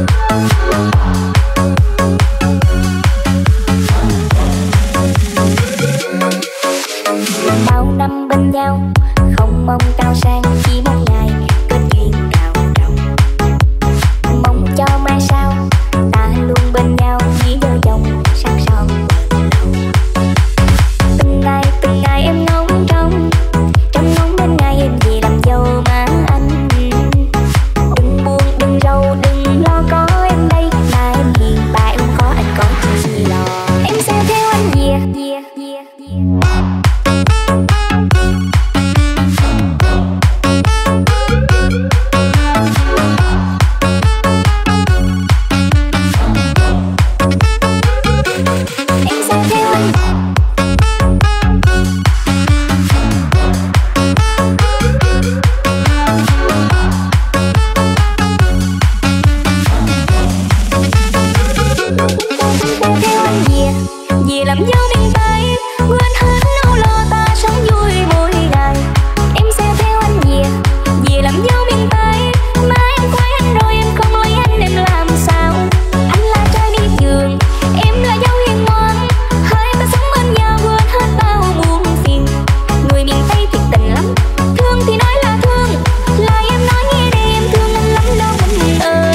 Bao năm bên nhau không mong cao sang, chỉ một ngày kết duyên cao trọng. Mong cho mai sau ta luôn bên nhau như đôi dòng sắc son. Từng ngày em ngóng trông ngóng đến ngày em về làm dâu má anh. Đừng buồn đừng rầu đừng lo, có em đây mà em hiền bà em có anh có gì lo. Em sẽ theo anh về. Vì làm dâu miền Tây quên hết nỗi lo, ta sống vui mỗi ngày. Em sẽ theo anh về. Vì làm dâu miền Tây mà em quay anh rồi em không lấy anh làm sao. Anh là trai đi trường, em là dâu hiền ngoan, hai ta sống bên nhau quên hết bao muôn phiền. Người miền Tây thiệt tình lắm, thương thì nói là thương, lại em nói nghe đi em thương anh lắm đâu mình ơi.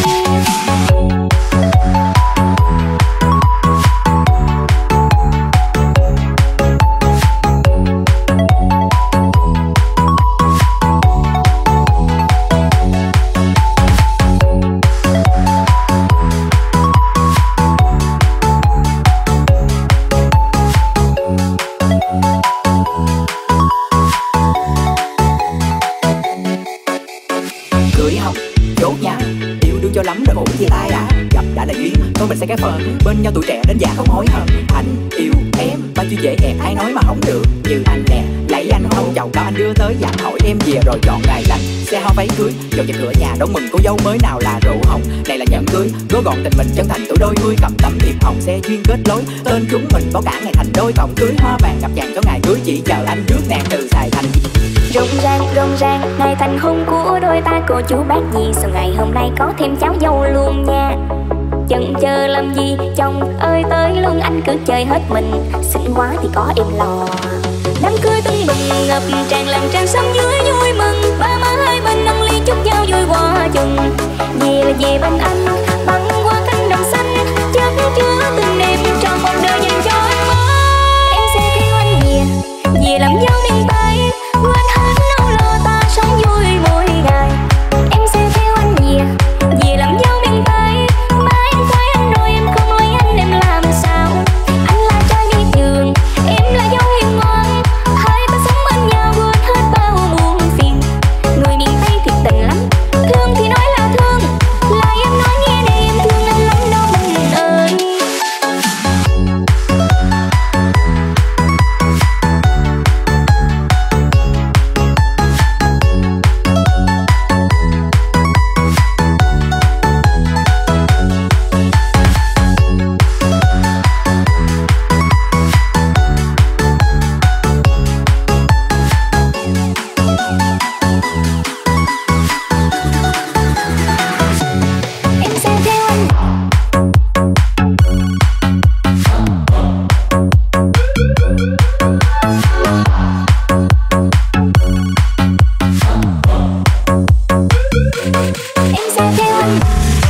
Cưới không chốt nha, yêu đương cho lắm rồi ổn chia tay à. Gặp đã là duyên, thôi mình sẽ cái phần bên nhau tuổi trẻ đến già không hối hận. Anh yêu em bao nhiêu dễ ẹt ai nói mà không được. Như anh nè lấy anh không chồng bao anh đưa tới dặn hỏi em về rồi chọn ngày lành. Xe hoa váy cưới dọn dẹp cửa nhà đón mừng cô dâu mới, nào là rượu hồng này là nhẫn cưới. Gói gọn tình mình chân thành tuổi đôi mươi, cầm tấm thiệp hồng xe duyên kết lối. Tên chúng mình có cả ngày thành đôi, vòng cưới hoa vàng ngập tràn cho ngày cưới. Chỉ chờ anh rước nàng từ Sài Thành. Rộn ràng ngày thành hôn của đôi ta, cô chú bác gì sao ngày hôm nay có thêm cháu dâu luôn nha. Chần chờ làm gì chồng ơi tới luôn, anh cứ chơi hết mình, xinh quá thì có em lo. Đám cưới tưng bừng ngập tràn làng trang sớm dưới vui mừng, ba má hai bên nâng ly chúc nhau vui qua chừng. Về là về bên anh băng qua cánh đồng xanh, chất chứa tình em cho một đời dành cho anh mới. Em sẽ theo anh về làm dâu miền Tây quên hết nỗi lo, ta sống vui mỗi ngày. Em sẽ theo anh về làm dâu miền Tây mà em quay anh rồi em không lấy anh làm sao. Anh là trai đi trường, em là dâu hiền ngoan, hai ta sống bên nhau quên hết bao muôn phiền. Người miền Tây thiệt tình lắm, thương thì nói là thương, lại em nói nghe đi em thương anh lắm đâu mình ơi. Em sẽ theo anh. Em sẽ theo anh.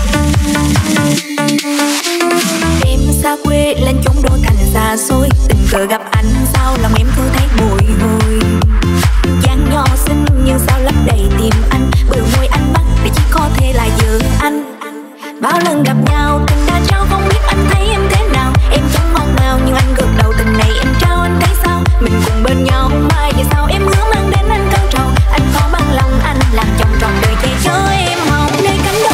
Em xa quê lên chốn đô thành xa xôi, tình cờ gặp anh sao lòng em cứ thấy bồi hồi. Dáng nhỏ xinh nhưng sao lấp đầy tim anh, bờ môi anh bắt để chỉ có thể là vợ anh. Bao lần gặp nhau tình đã trao, không biết anh thấy em thế nào. Em chẳng ngọt ngào nhưng anh gật đầu, tình này em trao anh thấy sao. Mình cùng bên nhau mai về sau, em hứa mang đến anh cơn trầu. Anh có bằng lòng anh làm chồng trọn đời che chở em hồng nơi cánh đồng.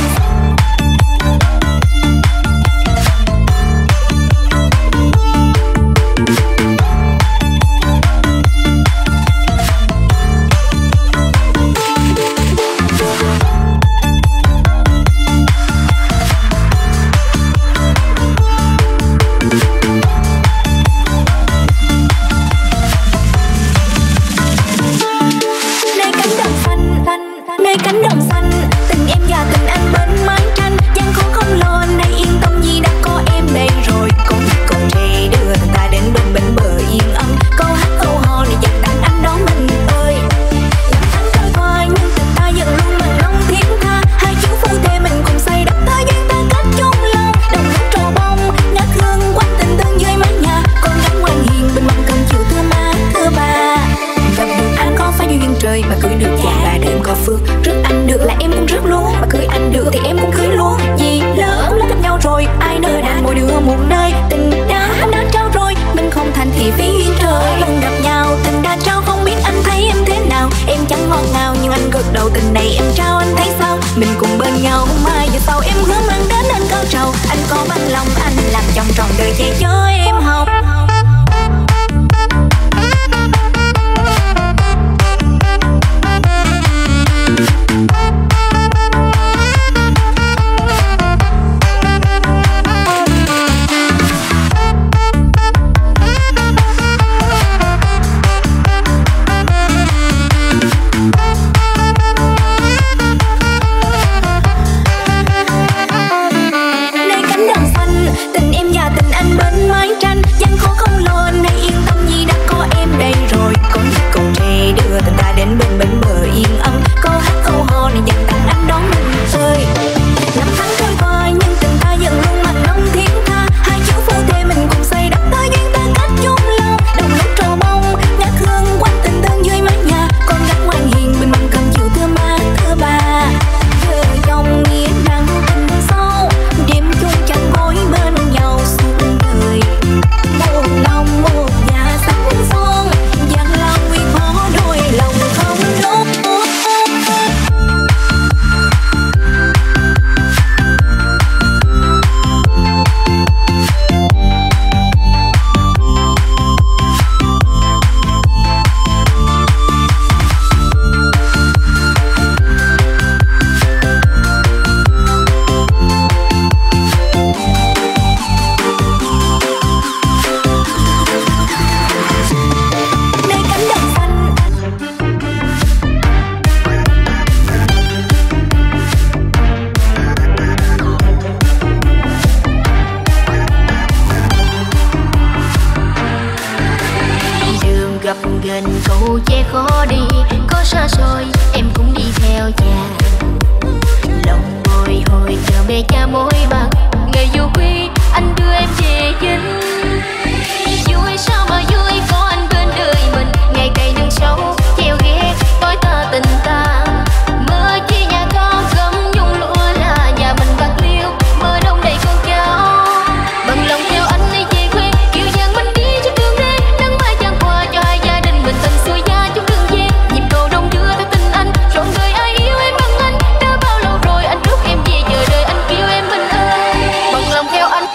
dù che khó đi có xa xôi em cũng đi theo cha. Lòng bồi hồi chờ mẹ cha mối mặt, ngày dù khuya anh đưa em về dinh. Vui sao mà vui có anh bên đời mình, ngày cày nương sâu treo ghé tối ta tình ta. Mơ chi nhà con gấm nhung lụa là nhà mình bạc liêu, mơ đông đầy con cháu. Bằng lòng theo anh đi về quê kiều giang mình đi trên đường đê, nắng mai chan qua cho hai gia đình mình tình xuôi gia chung đường về. Nhịp cầu đông đưa theo tình anh, trọn đời ai yêu em bằng anh. Đã bao lâu rồi anh rước em về, chờ đợi anh kêu em mình ơi. Bằng lòng theo anh.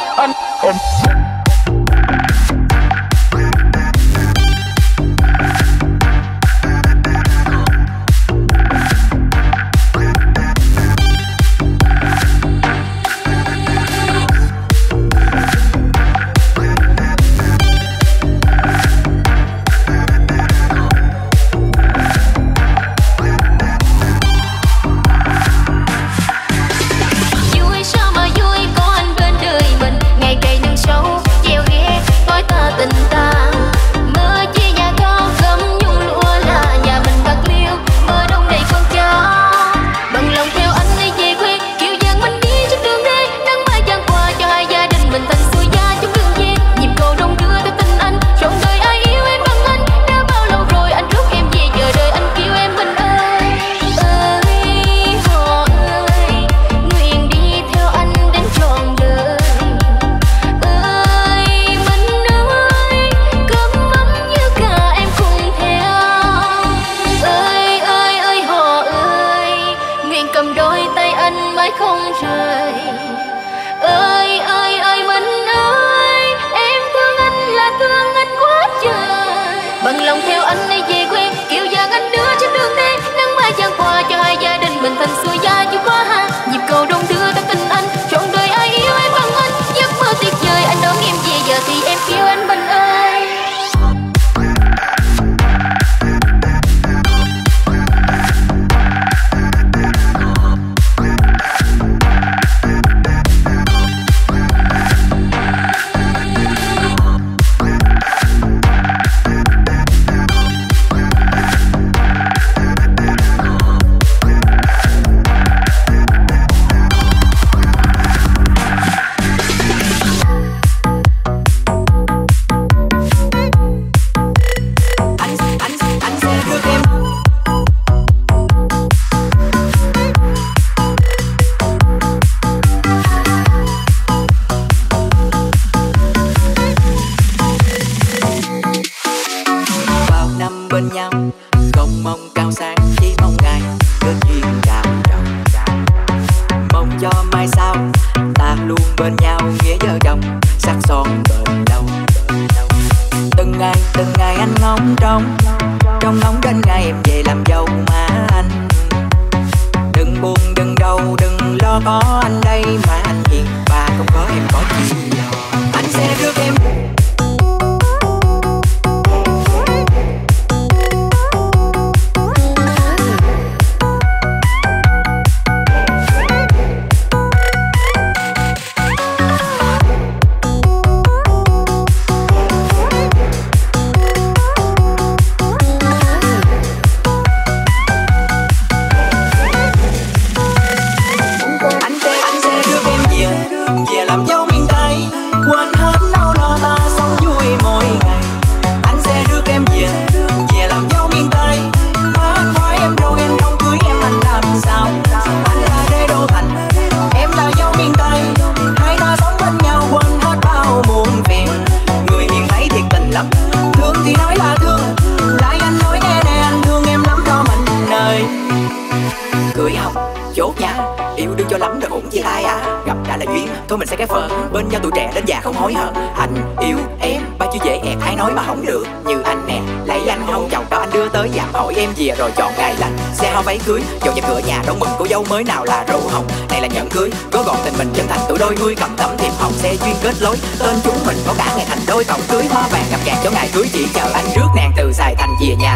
Thôi mình sẽ cái phần bên nhau tuổi trẻ đến già không hối hận. Anh yêu em ba chữ dễ ẹt ai nói mà không được. Như anh nè lấy anh hôn chồng đó anh đưa tới dạm hỏi em về rồi chọn ngày lành. Xe hoa váy cưới dọn nhà cửa nhà đón mừng cô dâu mới nào là rượu hồng. Này là nhẫn cưới gói gọn tình mình chân thành tuổi đôi mươi cầm tấm thiệp hồng. Xe duyên kết lối tên chúng mình có cả ngày thành đôi cổng cưới hoa vàng ngập tràn cho ngày cưới chỉ chờ anh rước nàng từ Sài Thành về nhà.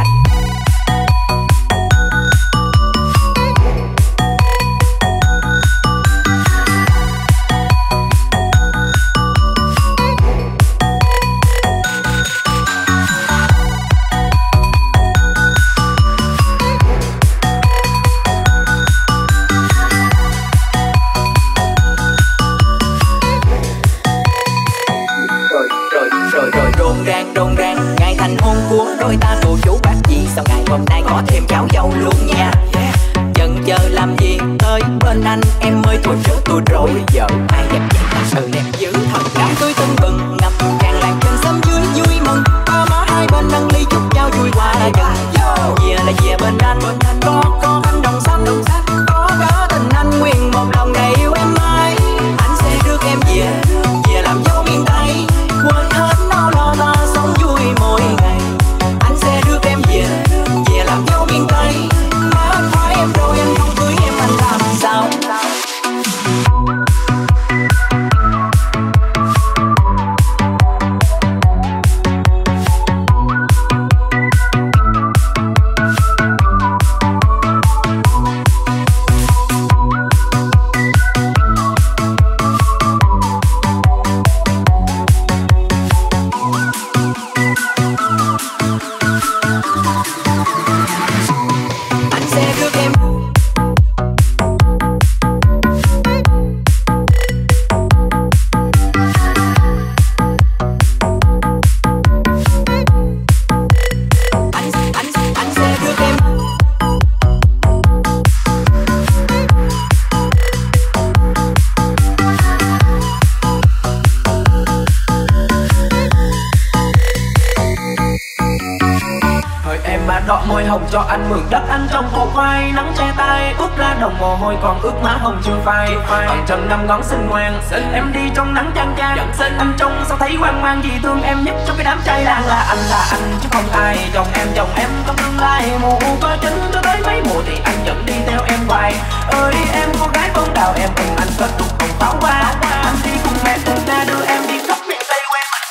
anh em ơi thôi chớ tôi rồi. Giờ ai đẹp vậy ta đẹp dữ thật. Đám cưới tưng bừng ngập tràn làng trên xóm dưới vui mừng. Ba má hai bên nâng ly chúc nhau vui qua là dần. Về là về bên anh có anh đồng xanh có cả tình anh nguyện một lòng để yêu em mãi. Anh sẽ rước em về làm dấu miền Tây, quên hết nỗi lo ta sống vui mỗi ngày. Anh sẽ rước em về làm dấu miền Tây. Má anh hỏi em rồi anh không cưới em anh làm sao? cho anh mượn đất anh trong cổ khoai, nắng che tay ướt ra đồng mồ hôi còn ướt má hồng chưa phai. Bằng trần năm ngón xinh ngoan, em đi trong nắng chang chang. Anh trông sao thấy hoang mang, vì thương em nhất trong cái đám trai làng là anh chứ không ai. Chồng em trong tương lai mùa có chính cho tới mấy mùa thì anh vẫn đi theo em hoài. Ơi em cô gái bông đào em cùng anh kết thúc cùng pháo hoa. Anh đi cùng mẹ cùng cha đưa em đi khắp miền Tây quê mình.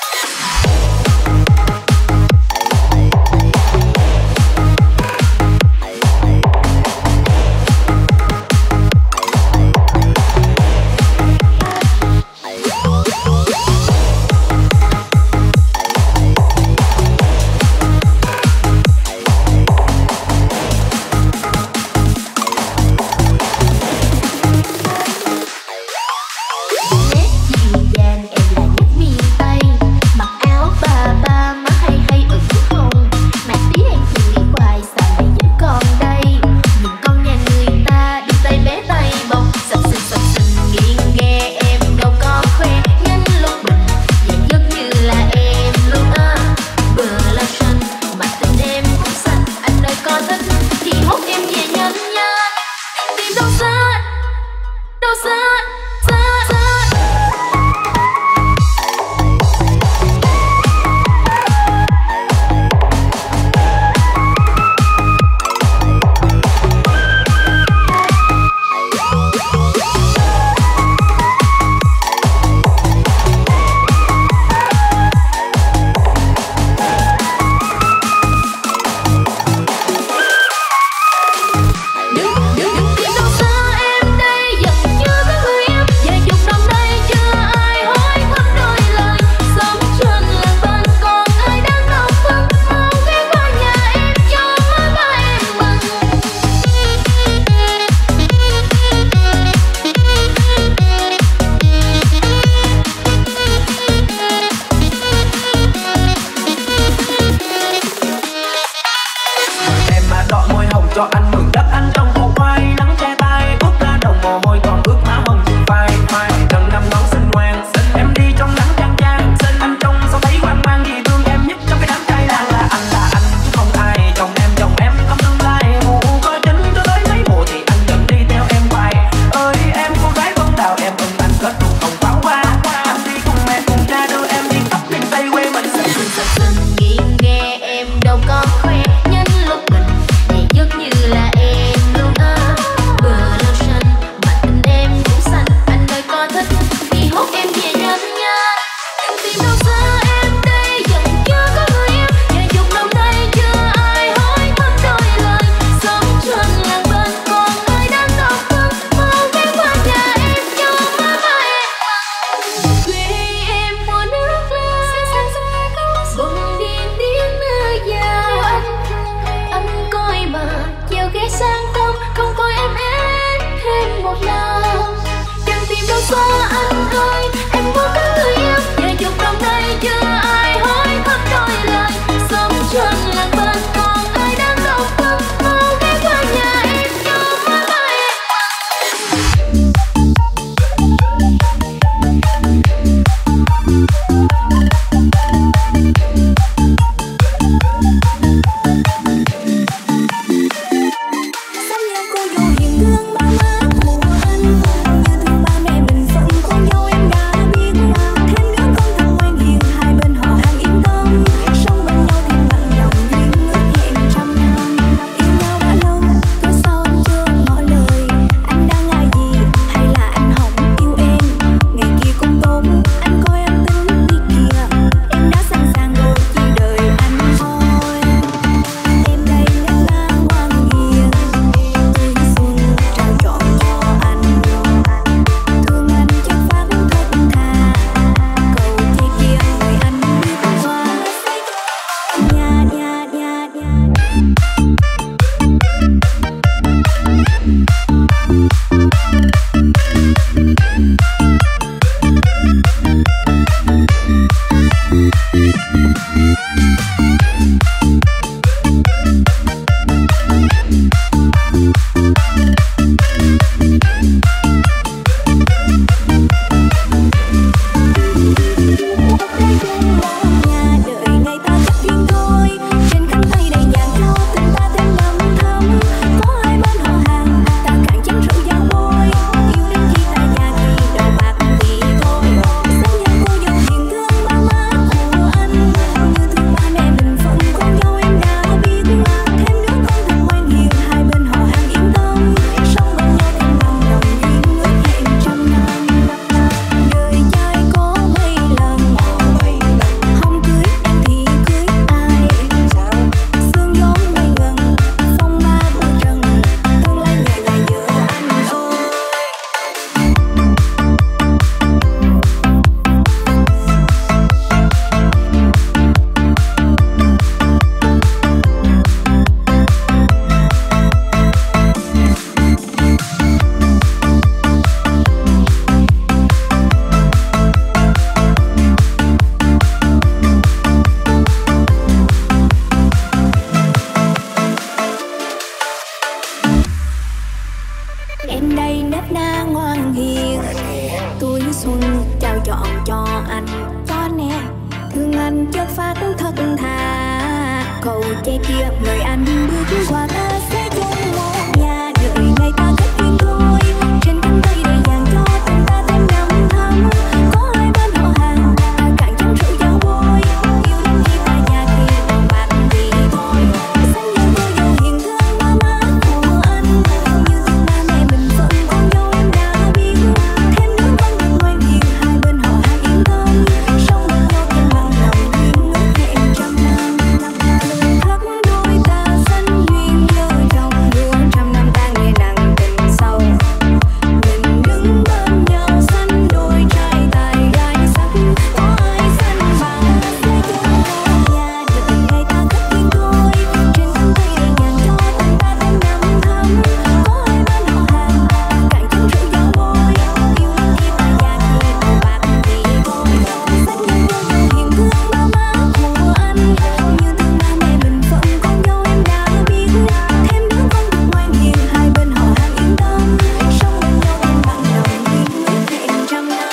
xuân trao chọn cho anh. Cho nè, thương anh chất phát thật thà, cầu che kia người anh bước qua ta sẽ chung một nhà. Đợi ngày ta kết duyên thôi, trên cánh tay đầy vàng cho tình ta thêm đậm thắm. Có hai bên họ hàng ta cạn chén rượu giao bôi, yêu đến khi ta già thì bằng bạc thì thôi. Xanh nhau tôi dù hiền thương ba má của anh, như thương ba mẹ mình phận con dâu em đã biết. Thêm nữa con được ngoan hiền, hai bên họ hàng yên tâm, sống bên nhau thêm mặn nồng duyên ước hẹn trăm năm. Lời khắc đôi ta sanh duyên nhớ trong đua trăm năm ta nghe nặng tình sâu. Mình đứng bên nhau sánh đôi trai tài gái sắc, có ai sánh bằng sẽ chung một nhà. Đợi ngày ta kết duyên thôi, trên cánh tay đầy vàng cho tình ta thêm đậm thắm. Có hai bên họ hàng cạn chén rượu giao bôi, yêu đến khi ta già thì bằng bạc thì thôi. Xanh nhau tôi dù hiền thương ba má của anh, như thương ba mẹ mình phận con dâu em đã biết. Thêm đứa con được ngoan hiền, hai bên họ hàng yên tâm, sống bên nhau thêm mặn nồng duyên ước hẹn trăm năm.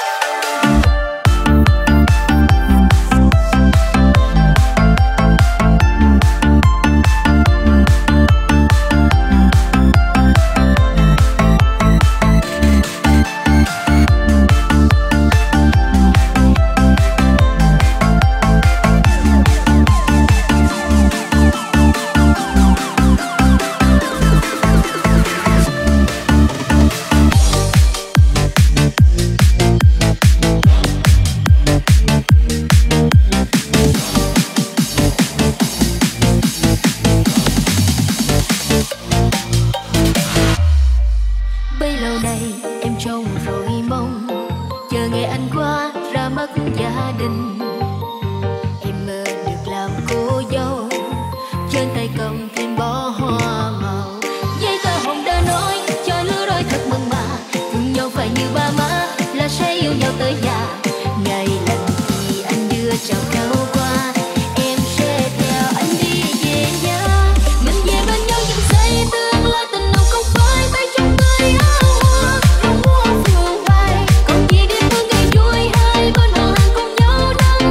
Bấy lâu nay em trông rồi mong, chờ ngày anh qua ra mắt gia đình. Em mơ được làm cô dâu, trên tay cầm thêm bó hoa màu. Giấy tờ hồng đã nói cho lứa đôi thật mừng mà, thương nhau phải như ba má là sẽ yêu nhau tới già. Ngày lành thì anh đưa chào câu qua, em sẽ theo anh đi về nhà. Mình về bên nhau dựng xây tương lai tình nồng không phai, tay trong tay áo hoa không mua phường bay. Còn gì đi mưa ngày vui, hai bên họ hàng cùng nhau nắng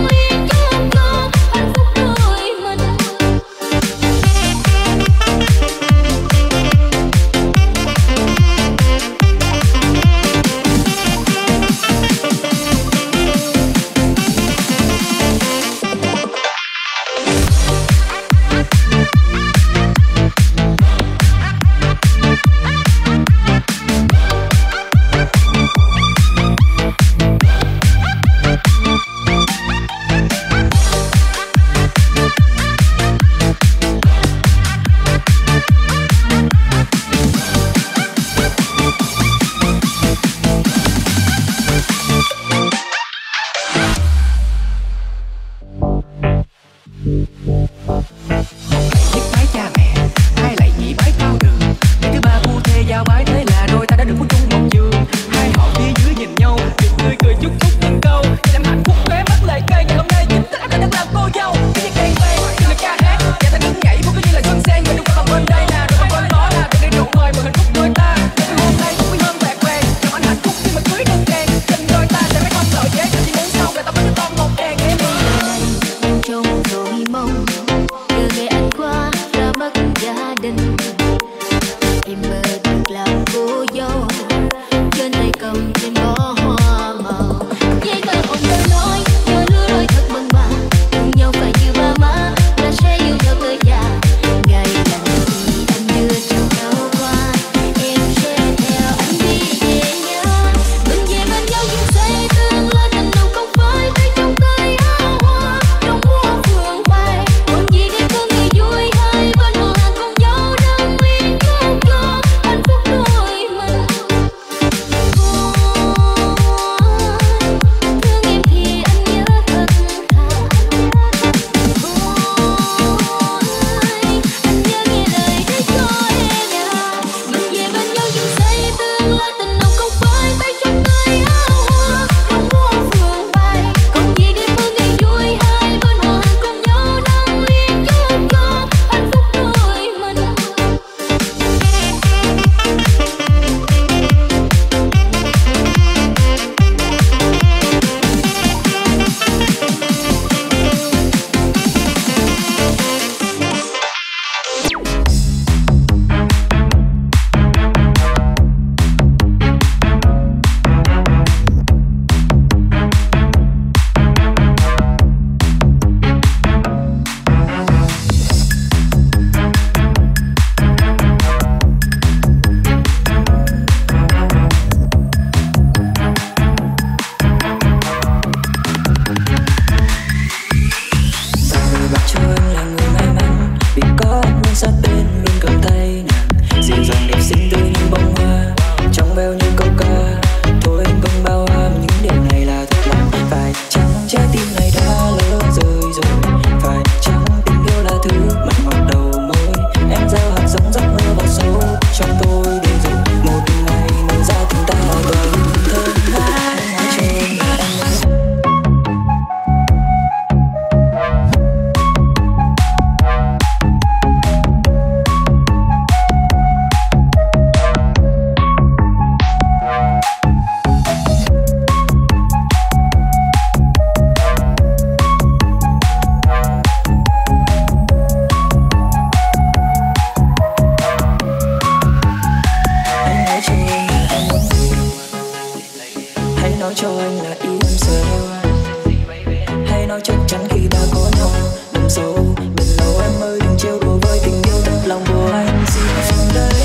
cho anh là ý em sợ. Hãy nói chắc chắn khi đã có nhau, đừng sâu bền lâu em ơi, đừng trêu đùa với tình yêu thật lòng của anh, xin em đấy.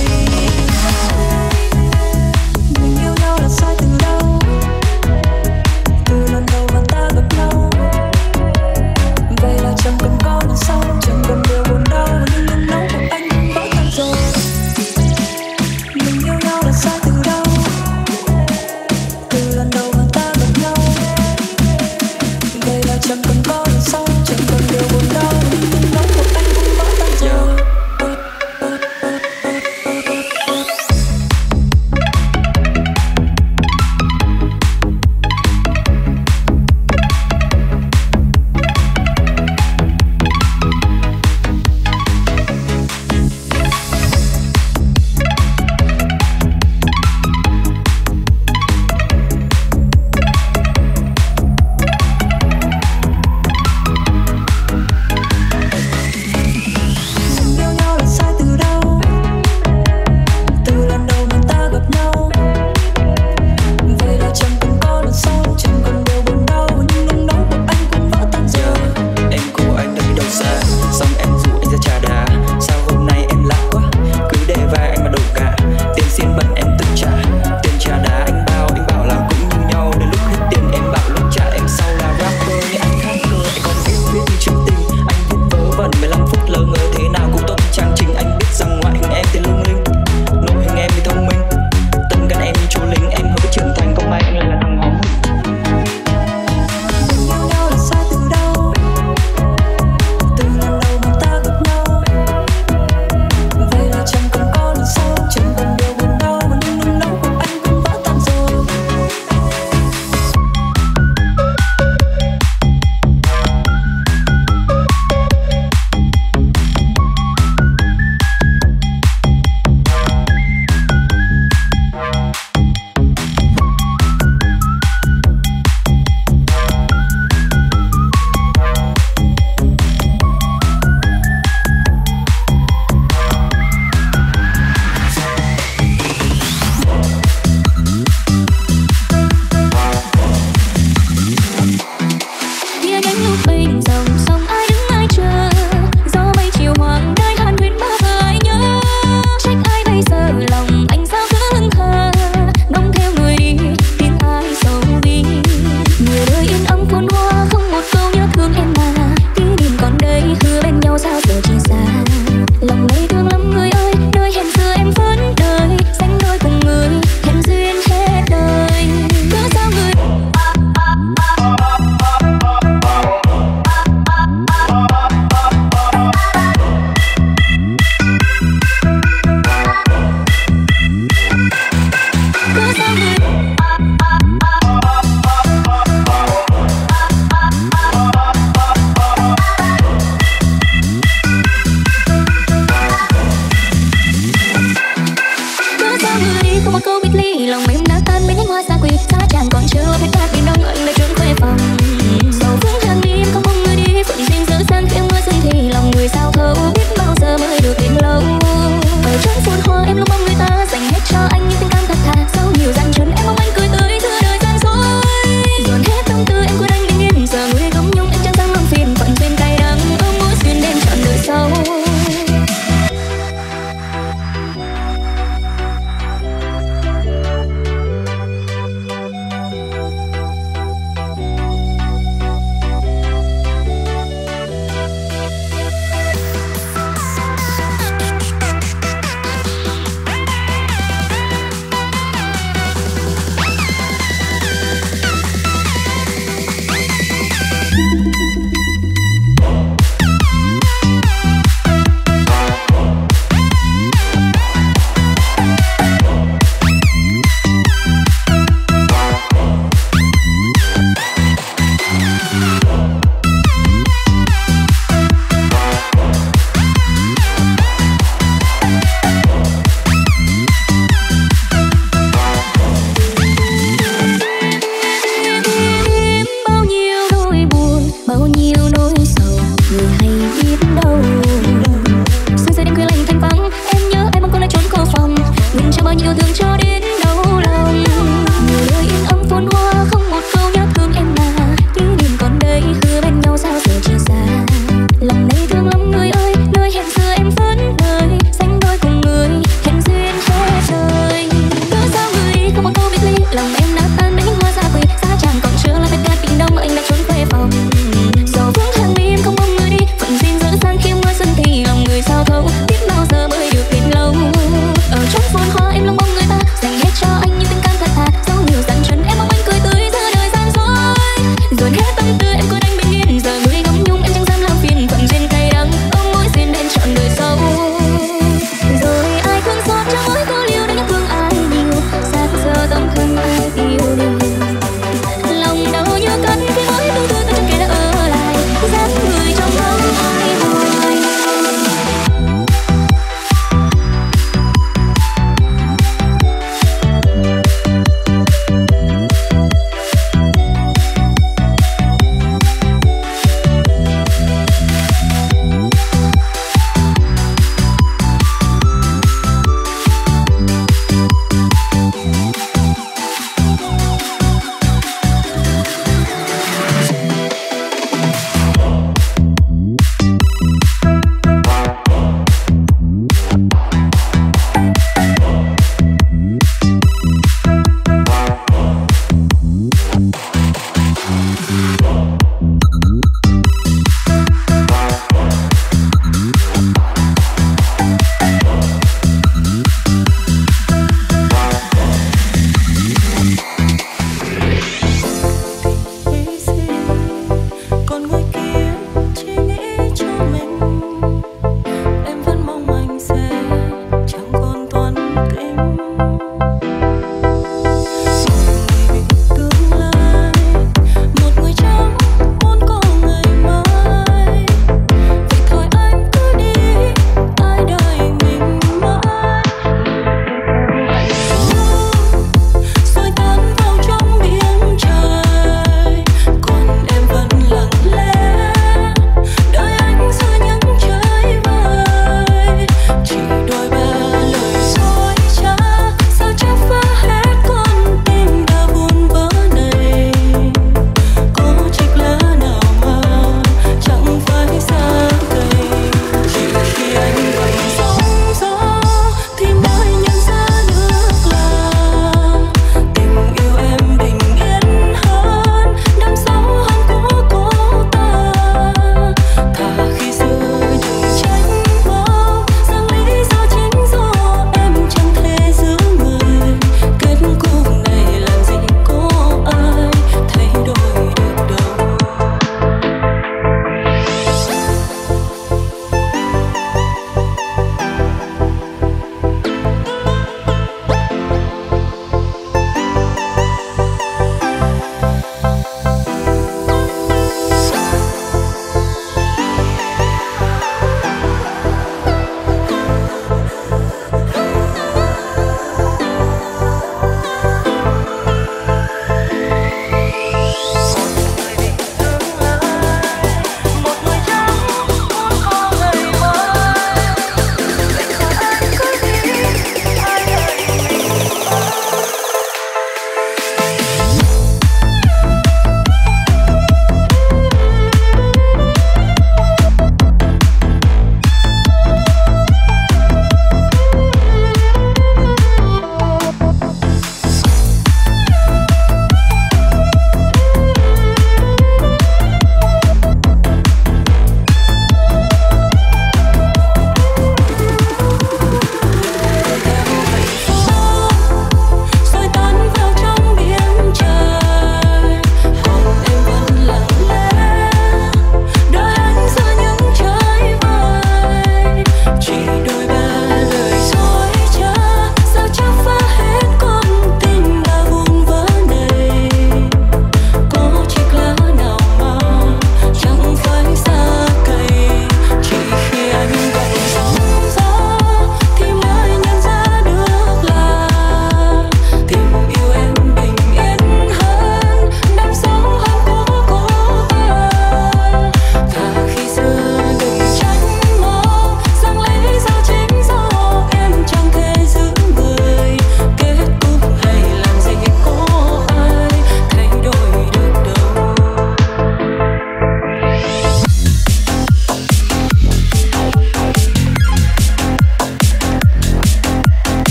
Mình yêu nhau là sai từ đâu, từ lần đầu mà ta gặp nhau. Vậy là chẳng cần có lần sau, chẳng cần điều buồn đau, nhưng lần nấu của anh cũng vỡ tan rồi. Mình yêu nhau là sai từ đâu, từ lần đầu mà ta gặp nhau. Vậy là chẳng cần có lần sau, chẳng cần điều buồn đau, nhưng lần nấu của anh cũng vỡ tan rồi.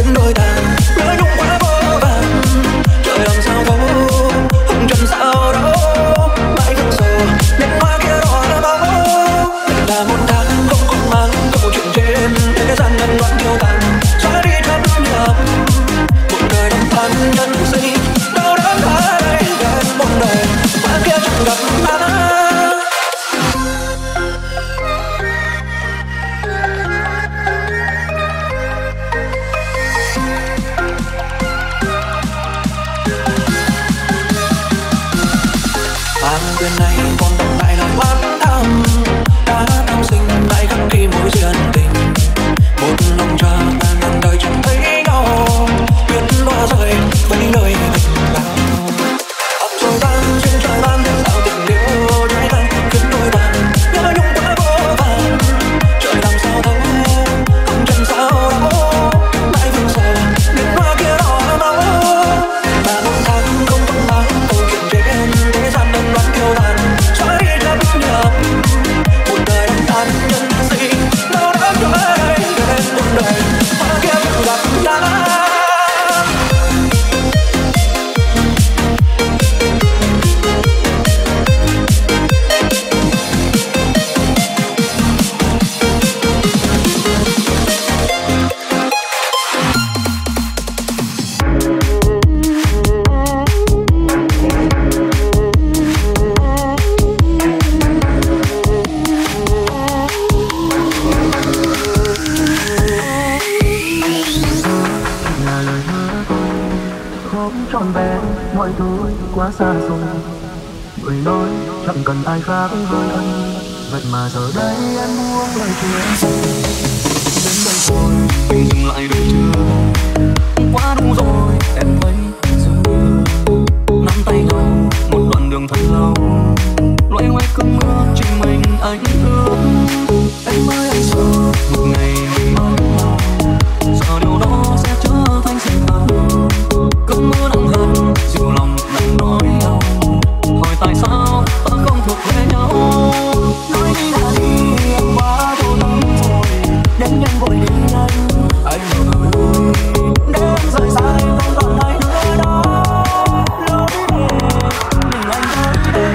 đôi ta nhớ nhung quá vô vàn. Trời làm sao đâu, hồng trần sao đâu, mãi vẫn giờ nét hoa kia đỏ là bao. Mình là một tháng không còn mang câu chuyện trên thế gian ngăn loạn tiêu tan, xóa đi chấp nhầm một đời đêm than nhân sinh. Đâu đớn ở đây đến một đời hoa kia chẳng gặp ta. Bên này còn đọc lại lời oán thầm đã tham sinh lại khắc ghi mối duyên tình. Một lòng cha ta ngàn đời chẳng thấy nhau, biết loa rơi với lời mình lao. Ấp rồi tan trên trời ban để sao tình yêu trái tan khiến đôi ta nhớ nhung quá vô vàn. Trời làm sao đâu, không chân sao đâu, mãi vương sầu biết hoa kia đỏ máu. Mà một tháng không còn mang câu chuyện trên thế gian đơn loạn tiêu tan, xóa đi chấp nhầm một đời đêm than nhân sinh. Đâu đã cho ai đến một đời hoa kia chẳng gặp ta. trọn vẹn mọi thứ quá xa xôi. Người nói chẳng cần ai khác hơn anh, vậy mà giờ đây em buông lời chuyện. Đến đây rồi mình dừng lại được chưa? Quá đủ rồi em thấy dừng. Nắm tay nhau một đoạn đường thật lâu, loay hoay cơn mưa chính mình anh ước. Em ơi anh sợ một ngày mình mơ màng, sợ điều đó sẽ trở thành sự thật. Cơn mưa nặng hơn dịu lòng nặng nỗi đau, hỏi tại sao ta không thuộc về nhau. Nói đi là đi em quá vô tâm rồi, đến nhanh vội đi anh ngờ rồi đêm rời xa em không còn ai nữa đó. Lối về mình anh tới đây.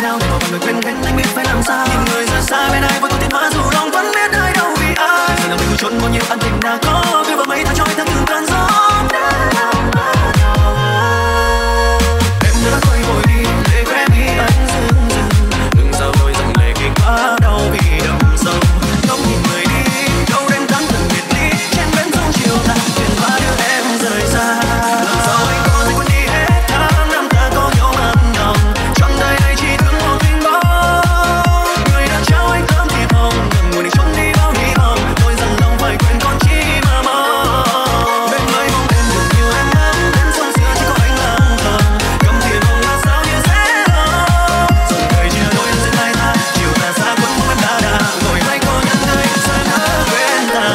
nào để mọi người quên anh biết phải làm sao. Nhìn người ra xa bên ai với tôi tiến hóa dù lòng vẫn biết nơi đâu vì ai. Giờ là mình cứ trốn bao nhiêu ân tình đã có, cứ vào mấy tháng trôi theo từng cơn gió. Em đã thôi vội đi, để khóe mi anh dừng dừng. Đừng sao đôi dòng lệ khi quá đau vì đậm sâu. Không nhìn người đi, đâu đến tháng từng biệt ly. Trên bến sông chiều tà, thuyền phá đưa em rời xa. Lần sau anh có thể quên đi hết tháng năm ta có nhau mặn nồng. Trong đời này chỉ thương một tình bóng. Người đã trao anh tấm thiệp hồng, đừng ngồi để trốn đi bao hy vọng. Tôi dần lòng phải quên con chi mà mong. Bên người mong em được nhiều em ngắm, đến xuân xưa chỉ có anh lặng thầm. Cầm thiệp hồng là sao như dễ lòng. Dòng đời chia đôi em giữa hai ta, chiều tà xa quân mong em đã đà. Ngồi hay có những người sẽ đã quên ta.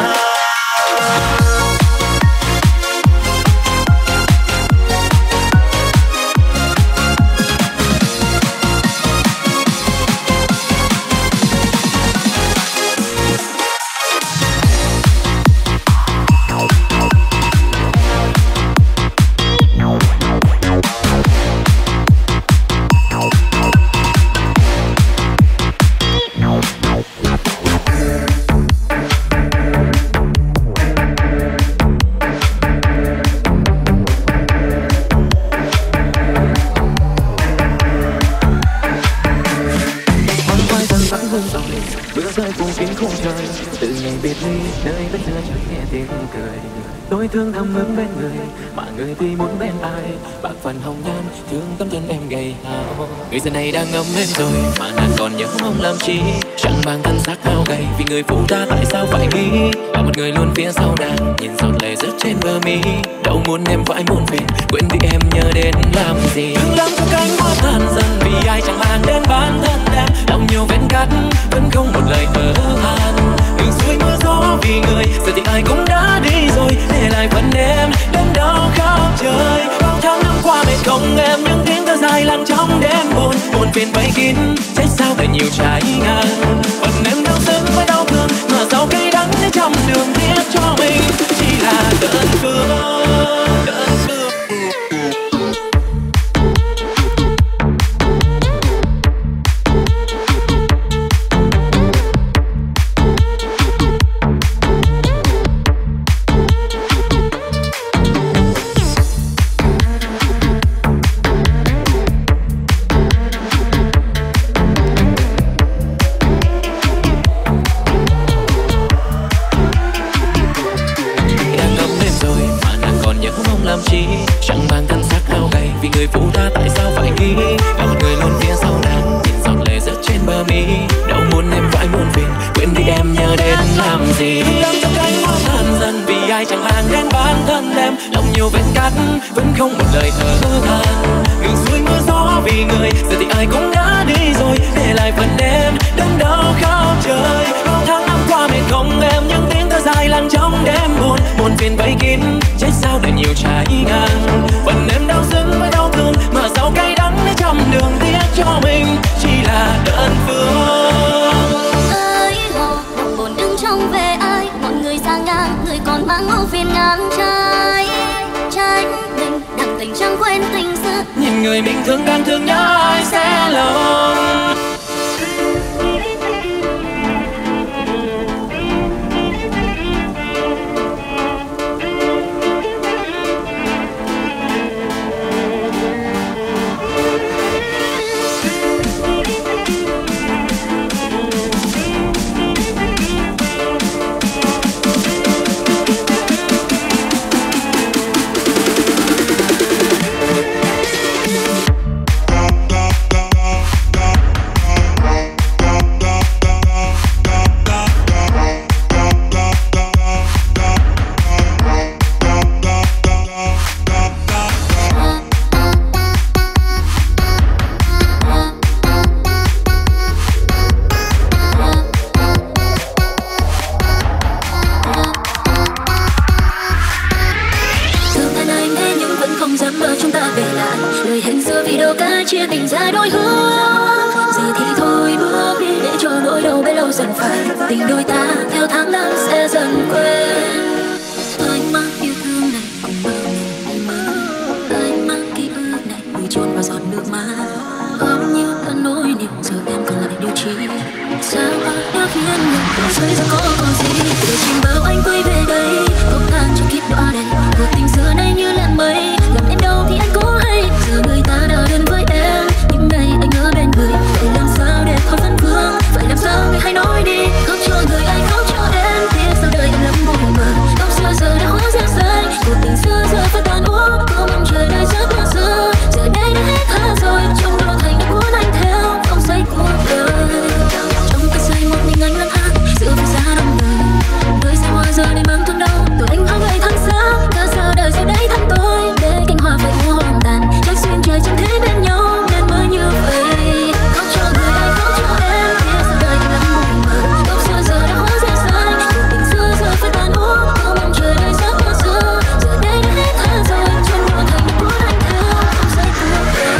Bữa rơi cùng kín khung trời, từ ngày biệt ly nơi vẫn chưa chợt nghe tiếng cười. Tôi thương thầm ấm bên người, mà người thì muốn bên ai. Bạc phần hồng nhan, thương tấm chân em gầy hao. Người giờ này đang ngấm lên rồi, mà nàng còn nhớ mong làm chi. Chẳng mang thân xác hao gầy, vì người phụ ta tại sao phải nghĩ. Là một người luôn phía sau nàng, nhìn giọt lệ rớt trên bờ mi. Đâu muốn em phải muôn phiền, quên đi em nhớ đến làm gì. Đừng lắng cho cánh hoa tàn dần, vì ai chẳng mang đến bản thân em. Lòng nhiều vết cắt, vẫn không một lời thở than. Đường xuôi mưa gió vì người, giờ thì ai cũng đã đi rồi. Để lại phần em đến đâu khắp trời. Bao tháng năm qua mệt không em, những tiếng thở dài lặng trong đêm buồn. Buồn phiền vây kín, trách sao để nhiều trái ngang. Phần em đau đớn với đau thương, mà sao cay đắng để trong đường tiếc cho mình. Chỉ là đơn phương, đơn phương. Chẳng mang thân xác hao gầy, vì người phụ ta tại sao phải nghĩ. Là một người luôn phía sau nàng, nhìn giọt lệ rớt trên bờ mi. Đâu muốn em phải muôn phiền, quên đi em nhớ đến làm gì. Đắm trong cánh hoa tàn dần, vì ai chẳng mang đến bản thân em. Lòng nhiều vết cắt, vẫn không một lời thở than. Đường xuôi mưa gió vì người, giờ thì ai cũng đã đi rồi. Để lại phần em đến đâu khắp trời. Bao tháng năm qua mệt không em, những tiếng thở dài lặng trong đêm buồn. Buồn phiền vây kín, trách sao để nhiều trái ngang. Phần em đau dưng với đau thương, mà sao cay đắng để trong đường tiếc cho mình. Chỉ là đơn phương. Ơi hồ đồng buồn đứng trong về ai. Mọi người xa ngang, người còn mang âu phiền ngang trái. Tránh mình đặng tình chẳng quên tình xưa. Nhìn người mình thương càng thương nhớ ai sẽ lòng. chia tình ra đôi hướng. Giờ thì thôi bước đi để cho nỗi đau bấy lâu dần phai. Tình đôi ta theo tháng năm sẽ dần quên. Anh mang yêu thương này cùng mơ mình mơ. Anh mang ký ức này vùi chôn vào giọt nước mắt. Không như ta nỗi yêu giờ em còn lại điều chi sao nhớ khiến mình rơi ra có gì để chìm bao anh quay về đây không than cho kiếp đọa đầy cuộc tình xưa nay như làn mây làm em đau thì anh có hay giờ người ta đã đến với em những ngày anh ở bên người phải làm sao để khỏi phân vương phải làm sao người hãy nói đi khóc cho người anh khóc cho em biết sao đời em lắm buồn mờ tóc xưa giờ đã hóa ra sai cuộc tình xưa giờ phải tàn úa có mong trời đời rất bao giờ giờ đây đã hết tha rồi trong đôi thành đã cuốn anh theo vòng xoay cuộc đời trong cái giây một mình anh lang thang giữa vùng xa đông đời sẽ hoa giờ để mang thương đau tuổi anh hóa ngày tháng sáng đã sao đời giờ đây thăm tôi để cánh hoa phải mua hoàn tàn chắc duyên trời chẳng thế bên nhau nên mới như vậy khóc cho người anh khóc cho em biết sao đời em lắm buồn mờ tóc xưa giờ đã hóa ra sai cuộc tình xưa giờ phải tàn úa có mong trời đời rất bao giờ giờ đây đã hết tha rồi trong đôi thành đã cuốn anh theo vòng xoay cuộc đời.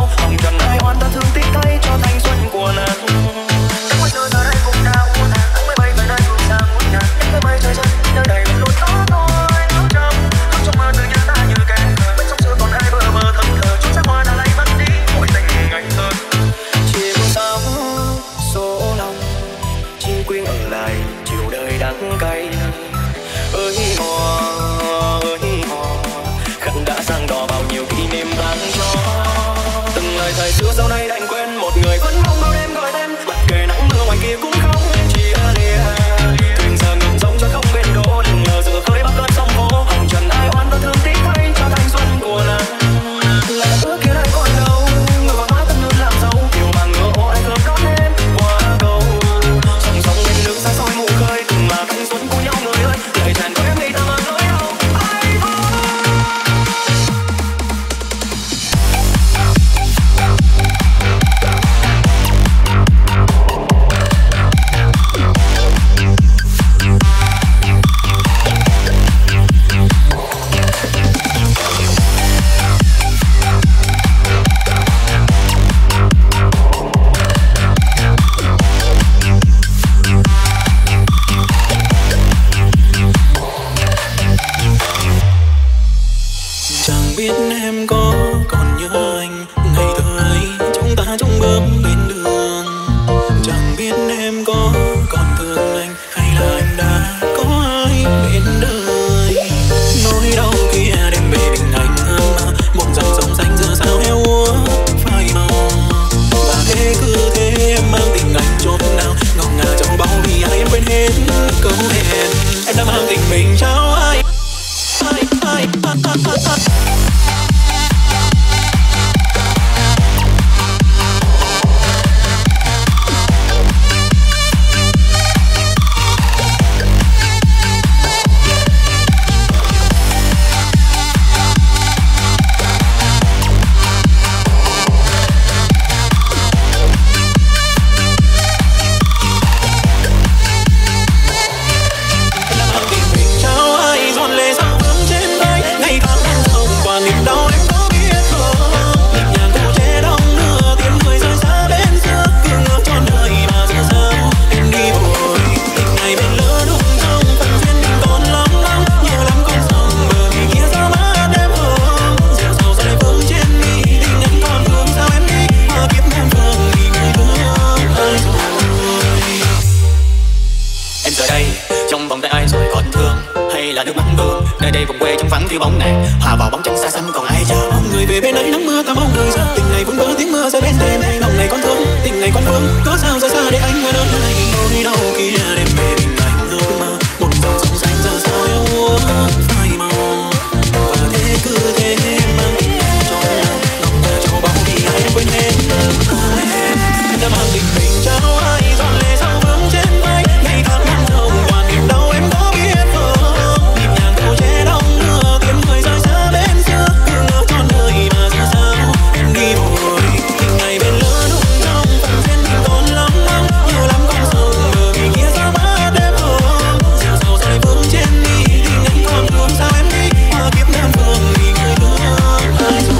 Hãy subscribe cho kênh Ghiền Mì Gõ để không bỏ lỡ những video hấp dẫn. Chẳng biết em có còn thương anh hay là anh đã có ai bên đời. Nỗi đau kia đem về tình anh ấm một dòng sông xanh giờ sao heo úa phai màu. Và thế cứ thế em mang tình anh chốt nào ngọc ngà trong bao vì ai em quên hết câu hẹn. Em đã mang tình mình trao ai. Nơi đây vùng quê trong vắng thiếu bóng nàng, hòa vào bóng trăng xa xăm còn ai chờ. Mong người về bên ấy nắng mưa ta mong đời giờ. Tình này vẫn vỡ tiếng mưa rơi bên thềm, lòng này con thương, tình này con vương. Có sao ra xa để anh ở nơi này. Nỗi đau kia đem về tình anh ước mơ. Một dòng sông xanh giờ sao heo úa phai màu. Và thế cứ thế mang tình anh cho nhau, lòng ta cho bao vì ai quên hết. Em đã mang tình mình trao ai, giọt lệ sao vương trên vai. Ngày tháng năm rộng và niềm đau em có biết không. Nhịp nhàng câu chế đông đưa tiếng người rời xa bên xưa. Cứ ngỡ trọn đời mà giờ sao em đi vội. Tình ngày bên lỡ đụng trong phần duyên tình còn lắm lắm. Nhiều lắm con sông bờ vì kia sao mát đêm hôm. Dịu dầu rơi vương trên mi tình anh còn thương sao em đi. Hoa kiếp nam phương vì người thương ai rồi.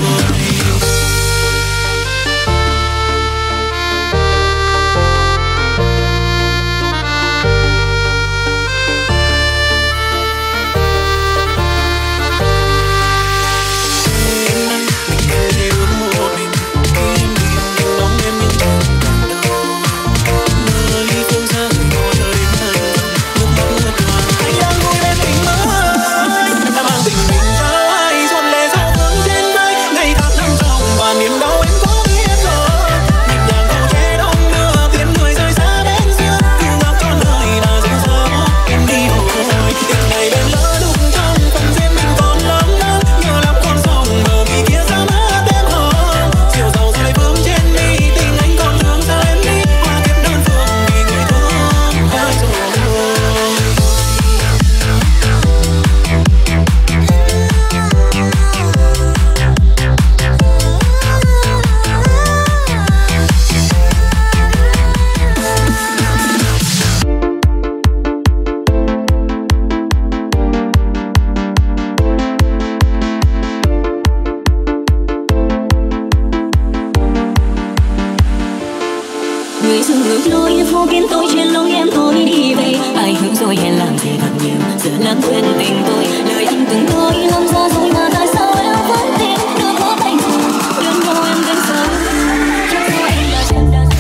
Người dừng ngược lối phố kiến tôi trên lối em tôi đi về. Ai hứa rồi hẹn làm gì thật nhiều, giờ lãng quên tình tôi. Lời anh từng nói làm ra rồi mà tại sao em vẫn tin được có thành rồi. Đơn đâu em đến giờ chắc sao em đã xem đã.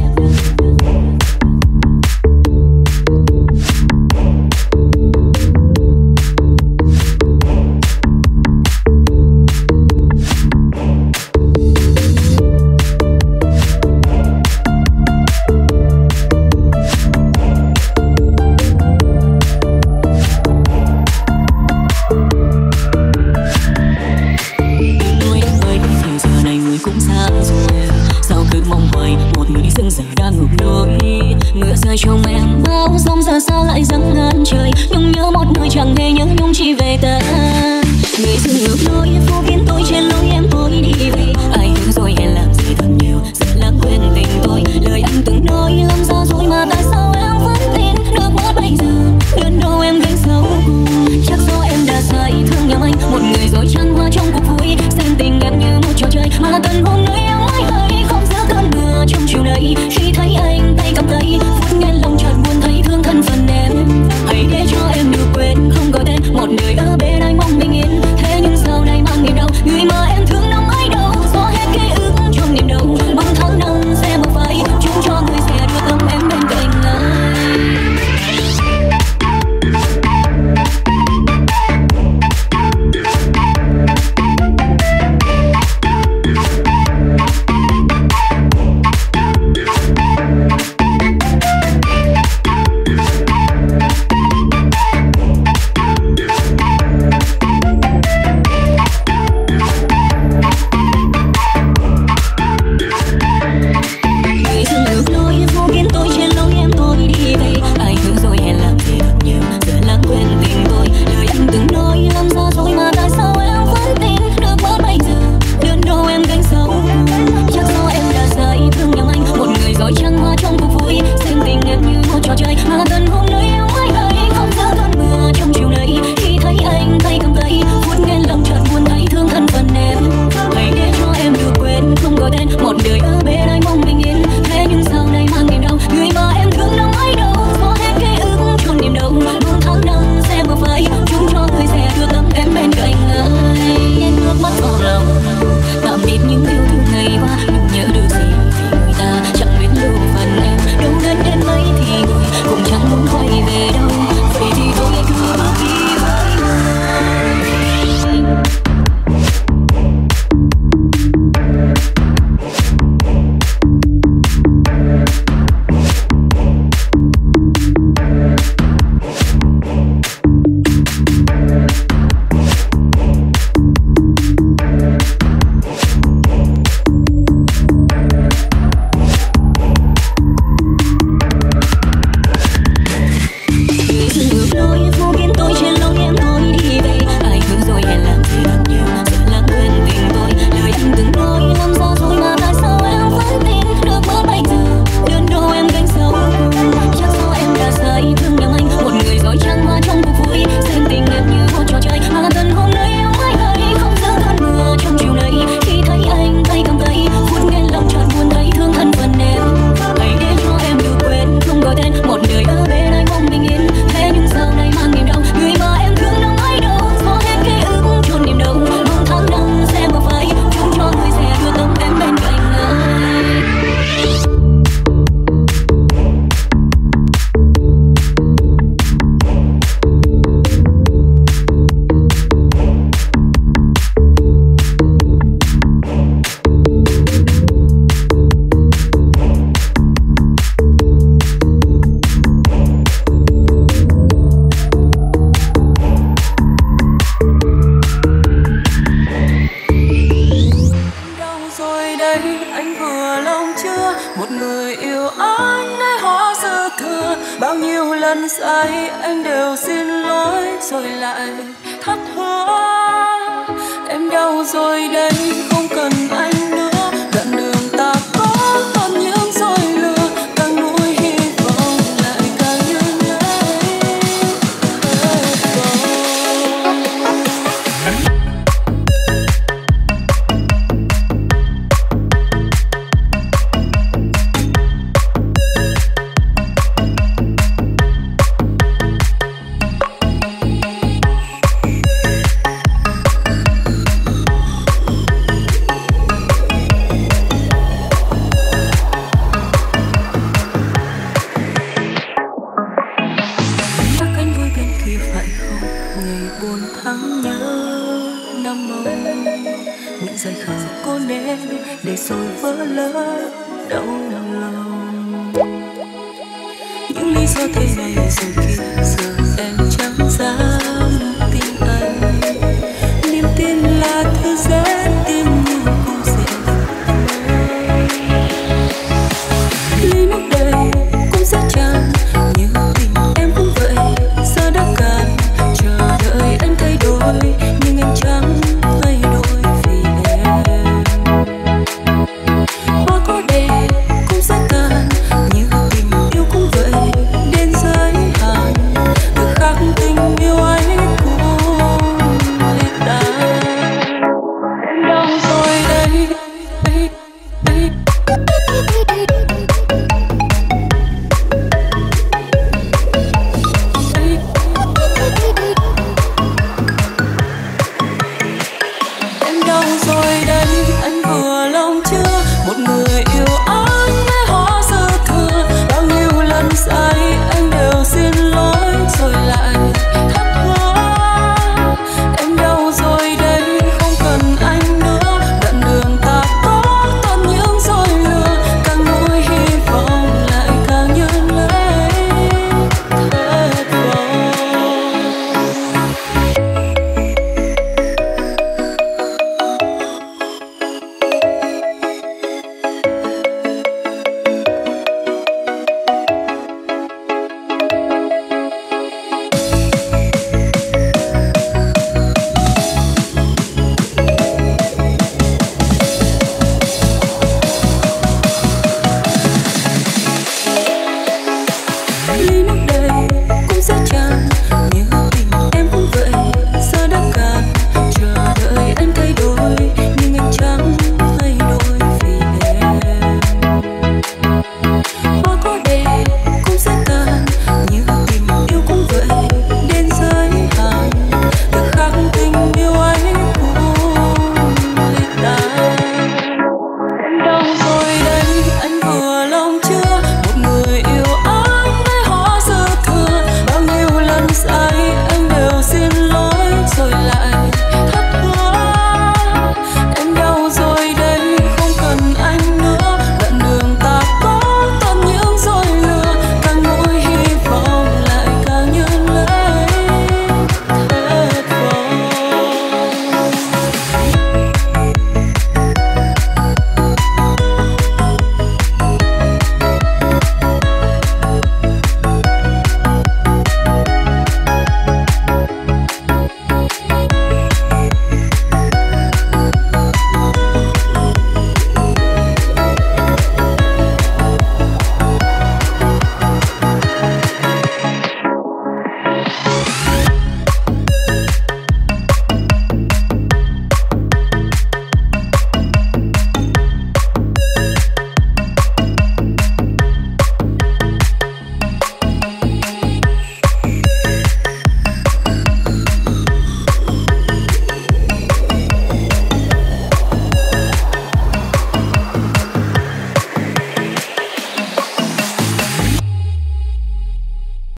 Trong em bao sông giờ sao lại răng ngàn trời, nhung nhớ một người chẳng hề nhớ nhung chỉ về ta. Người dừng ngược lối phố kiến tôi trên lối em tôi đi về. Ai hứa rồi hẹn làm gì thật nhiều, giờ lãng quên tình tôi. Lời anh từng nói làm ra rồi mà tại sao em vẫn tin được mất bây giờ. Đơn đâu em gây xấu chắc do em đã sai thương nhầm anh. Một người rồi trăng hoa trong cuộc vui, xem tình em như một trò chơi mà tận hôn nơi em mới thấy không giữa cơn mưa trong chiều nay. Khi thấy anh tay cầm tay phút nghe lòng chợt buồn thấy thương thân phận em. Hãy để cho em được quên không gọi tên một người ở bên anh mong bình yên. Thế nhưng sau này mang niềm đau người mà em thương năm ấy đâu. Xóa hết ký ức trong niềm đau bóng tháng năm sẽ một vai chúng cho người sẽ lối phố kiến tôi trên lối em tôi đi về. Ai thương rồi hẹn làm gì thật nhiều, sợ lãng quên tình tôi. Lời anh từng nói làm sao rồi mà tại sao em vẫn tin được mất bây giờ. Đơn đau em gánh sâu cùng, chắc do em đã sai thương nhầm anh. Một người dối trăng hoa trong cuộc vui, xem tình em như một trò chơi mà làm thân hôm nay em mãi thấy không giữ cơn mưa trong chiều nay. Khi thấy anh tay cầm tay, phút nghe lòng chợt buồn thấy thương thân phận em. Hãy để cho em được quên không gọi tên một đời ở bên ai mong bình yên. Thế nhưng sau này mang niềm đau, người mà em thương đâu mãi đâu. Xóa hết ký ức chôn niềm đau, mong tháng năm sẽ bờ vai chung cho người sẽ đưa tấm em bên cạnh anh. Bao nhiêu lần sai anh đều xin lỗi rồi lại thất hứa. Em đau rồi đây không cần anh nữa. Đoạn đường ta có còn những dối lừa, càng nuối hy vọng lại càng như để rồi vỡ lỡ đau lòng. Những lý do thế này rồi